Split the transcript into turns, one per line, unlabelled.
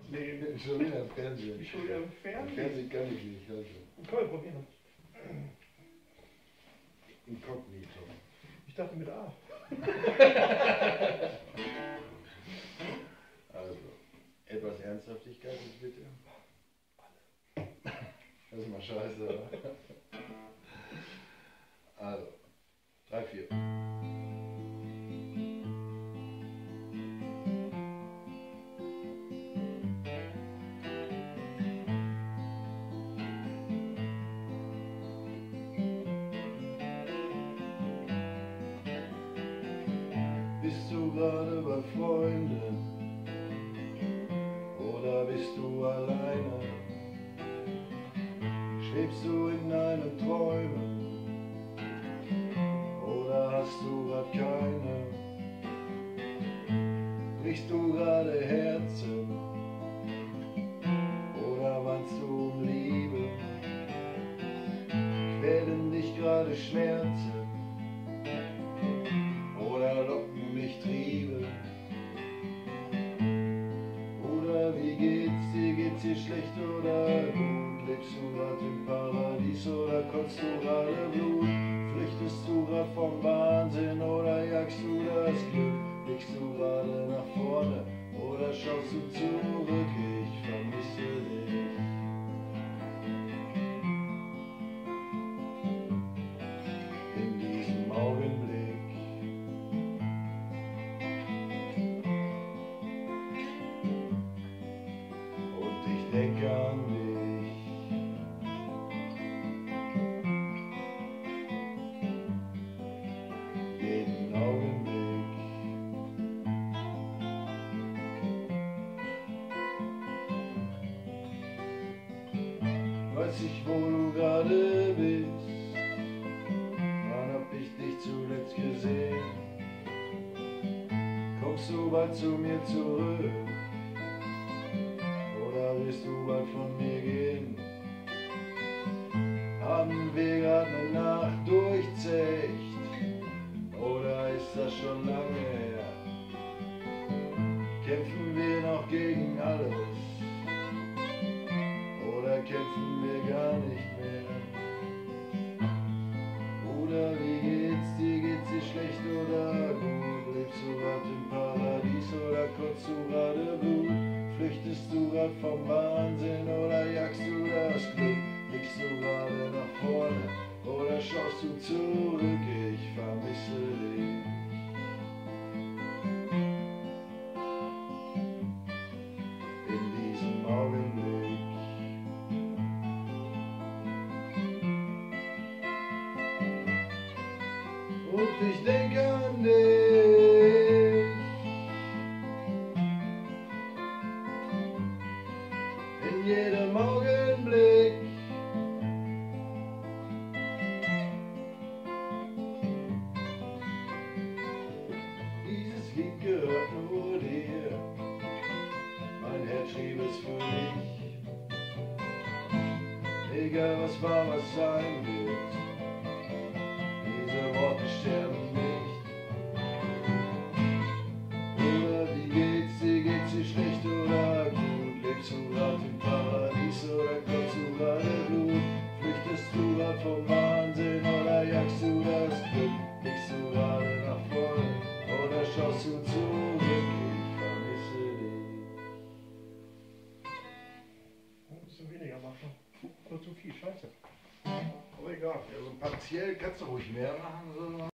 Nee,
Schon wieder im Fernsehen.
schon wieder im Fernsehen.
Fernsehen kann ich nicht, also.
Komm, wir probieren.
Inkognito.
Ich dachte mit A.
Also, etwas Ernsthaftigkeit jetzt bitte. Das ist mal scheiße, oder? Also, 3, 4. Bist du gerade bei Freunden oder bist du alleine? Schwebst du in deinen Träumen oder hast du grad keine? Brichst du gerade Herzen oder weinst du um Liebe? Quälen dich gerade Schmerzen oder locken mich Triebe? Oder wie geht's dir? Geht's dir schlecht oder gut? Lebst du grad im Paradies oder kotzt du gerade Blut? Flüchtest du grad vom Wahnsinn oder jagst du das Glück? Blickst du gerade nach vorne oder schaust du zurück? Ich vermisse dich. In diesem Augenblick. Und ich denke an dich. Jeden Augenblick. Weiß ich, wo du gerade bist. Wann hab ich dich zuletzt gesehen? Kommst du bald zu mir zurück? Oder willst du bald von mir gehen? Haben wir grad ne Nacht durchzecht? Oder ist das schon lange her? Kämpfen wir noch gegen alles? Oder kämpfen wir gar nicht mehr? Oder wie geht's dir? Geht's dir schlecht oder gut? Lebst du grad im Paradies oder kotzt du gerade Blut? Flüchtest du grad vom Wahnsinn oder jagst du das Glück? Blickst du gerade nach vorne oder schaust du zurück? Ich vermisse dich. In diesem Augenblick. Und ich denke an dich. In jedem Augenblick. Dieses Lied gehört nur dir. Mein Herz schrieb es für dich. Egal was war, was sein wird. Diese Worte sterben nicht. Oder wie geht's dir? Geht's dir schlecht oder gut? Lebst du grad im Paradies oder kotzt du gerade Blut? Flüchtest du grad vom Wahnsinn oder jagst du das Glück? Blickst du gerade nach vorne oder schaust du zurück? Ich vermisse dich.
Ein bisschen weniger machen. Oder zu viel, scheiße.
Aber egal, also partiell kannst du ruhig mehr machen. So.